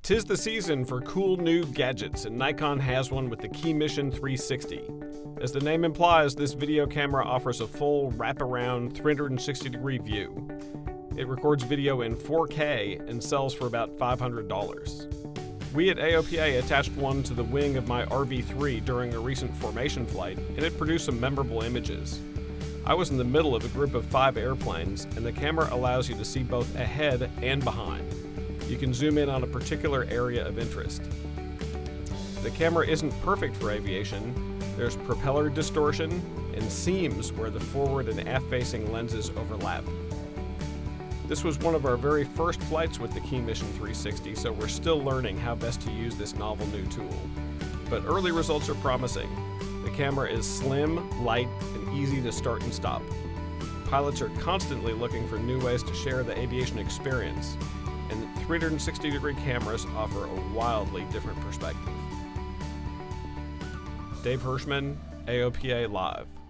'Tis the season for cool new gadgets, and Nikon has one with the Keymission 360. As the name implies, this video camera offers a full wraparound 360-degree view. It records video in 4K and sells for about $500. We at AOPA attached one to the wing of my RV3 during a recent formation flight, and it produced some memorable images. I was in the middle of a group of 5 airplanes, and the camera allows you to see both ahead and behind. You can zoom in on a particular area of interest. The camera isn't perfect for aviation. There's propeller distortion and seams where the forward and aft-facing lenses overlap. This was one of our very first flights with the Keymission 360, so we're still learning how best to use this novel new tool. But early results are promising. The camera is slim, light, and easy to start and stop. Pilots are constantly looking for new ways to share the aviation experience, and 360-degree cameras offer a wildly different perspective. Dave Hirschman, AOPA Live.